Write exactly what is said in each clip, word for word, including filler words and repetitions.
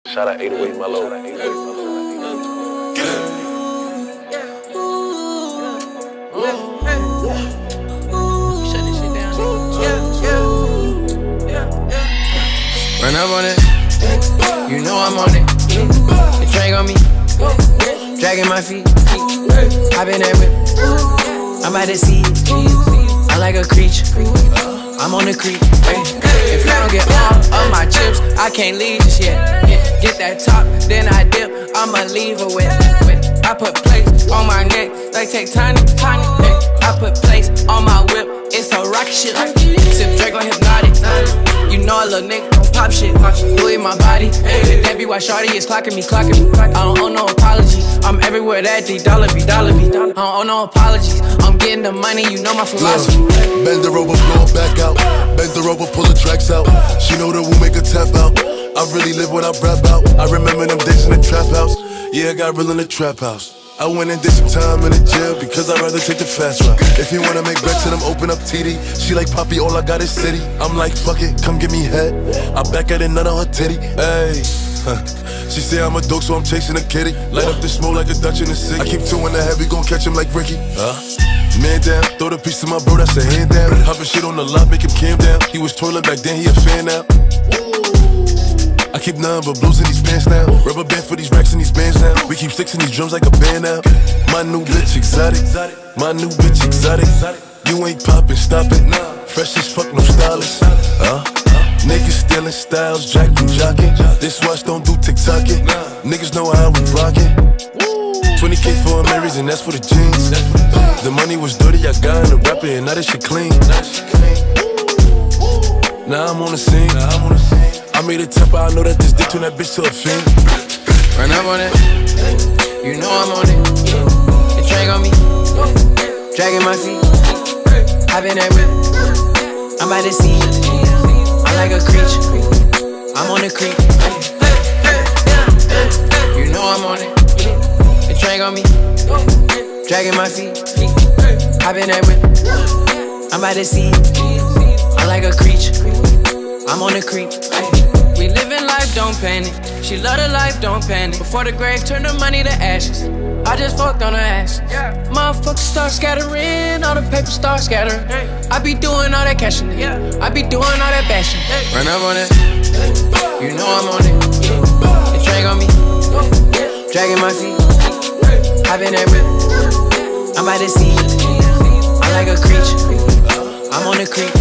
Shout out eight oh eight Mellow. Shut this shit down. Run up on it. You know I'm on it. The drink on me. Dragging my feet. I been that whip. I'm by the sea. I like a creature. I'm on the creek. If I don't get all of my chips, I can't leave just yet. Get that top, then I dip. I'ma leave her with. I put plates on my neck, like take tiny, tiny. I put plates on my whip. It's a rocket shit. Sip Drake on hypnotic. You know a little nigga don't pop shit. Louis my body. That be why shawty is clocking me, clocking me. I don't owe no apology. I'm everywhere that D dollar be, dollar be. I don't owe no apologies. I'm getting the money, you know my philosophy. Look, bend her over, blow her back out. Bend her over, pull the tracks out. She know that we'll make her tap out. I really live what I rap out. I remember them days in the trap house. Yeah, I got real in the trap house. I went and did some time in the jail because I'd rather take the fast route. If you wanna make bets to them, open up T D. She like, Poppy, all I got is city. I'm like, fuck it, come give me head. I back at it, none on her titty. Ayy, huh. She say I'm a dog, so I'm chasing a kitty. Light up the smoke like a Dutch in the city. I keep two in the head, we gon' catch him like Ricky. Huh? Man down, throw the piece to my bro, that's a hand down. Hopping shit on the lot, make him calm down. He was twirling back then, he a fan now. I keep none but blues in these pants now. Rubber band for these racks and these bands now. We keep sticks in these drums like a band now. My new bitch exotic, my new bitch exotic. You ain't poppin', stop it. Fresh as fuck, no stylist. Uh, niggas stealing styles, jacking, jocking. This watch don't do TikTokin'. Niggas know how we rockin'. twenty K for a Marys and that's for the jeans. The money was dirty, I got in the rapper and now that shit clean. Now I'm on the scene. I made a temper, I know that this dick turn that bitch to a fiend. Run up on it. You know I'm on it. The drink on me. Dragging my feet. I been that whip. I'm by the sea. I'm like a creature. I'm on the creek. You know I'm on it. The drink on me. Dragging my feet. I been that whip. I'm by the sea. I'm like a creature. I'm on the creek. We living life, don't panic. She love the life, don't panic. Before the grave, turn the money to ashes. I just fucked on her ass. Yeah. Motherfuckers start scattering, all the paper start scattering. Hey. I be doing all that cashing. Yeah. I be doing all that bashing. Hey. Run up on it. You know I'm on it. The drink on me. Dragging my feet. I been that whip. I'm by the sea. I'm like a creature. I'm on the creek.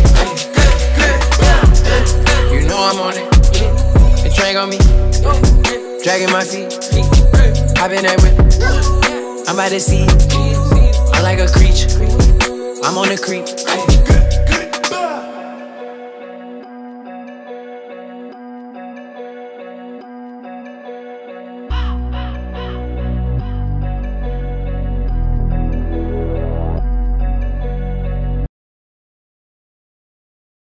You know I'm on it. The drink on me. Dragging my feet. I been that whip. I'm by the sea. I'm like a creature. I'm on the creek.